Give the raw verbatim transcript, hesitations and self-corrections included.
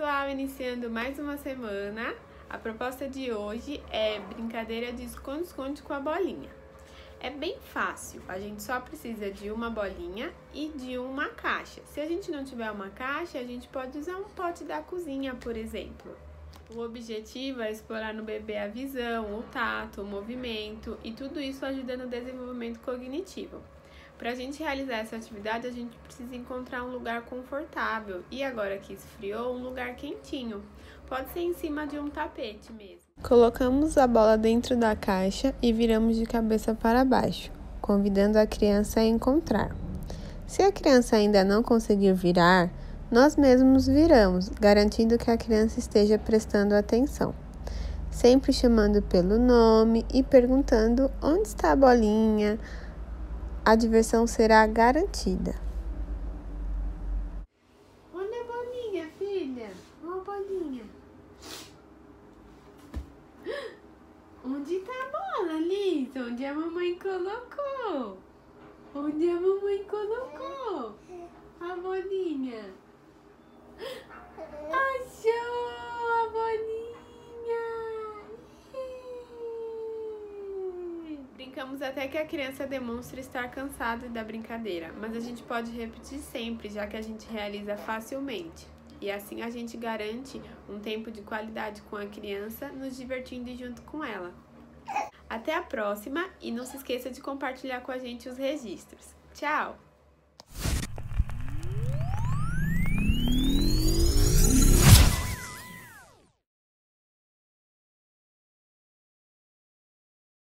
pessoal, iniciando mais uma semana. A proposta de hoje é brincadeira de esconde-esconde com a bolinha. É bem fácil, a gente só precisa de uma bolinha e de uma caixa. Se a gente não tiver uma caixa, a gente pode usar um pote da cozinha, por exemplo. O objetivo é explorar no bebê a visão, o tato, o movimento e tudo isso ajuda no desenvolvimento cognitivo. Para a gente realizar essa atividade, a gente precisa encontrar um lugar confortável e agora que esfriou, um lugar quentinho. Pode ser em cima de um tapete mesmo. Colocamos a bola dentro da caixa e viramos de cabeça para baixo, convidando a criança a encontrar. Se a criança ainda não conseguir virar, nós mesmos viramos, garantindo que a criança esteja prestando atenção. Sempre chamando pelo nome e perguntando onde está a bolinha. A diversão será garantida. Olha a bolinha, filha. Olha a bolinha. Onde está a bola, Liz? Onde a mamãe colocou? Onde a mamãe colocou? A bolinha. Achou a bolinha. Brincamos até que a criança demonstre estar cansada da brincadeira, mas a gente pode repetir sempre, já que a gente realiza facilmente. E assim a gente garante um tempo de qualidade com a criança, nos divertindo junto com ela. Até a próxima e não se esqueça de compartilhar com a gente os registros. Tchau!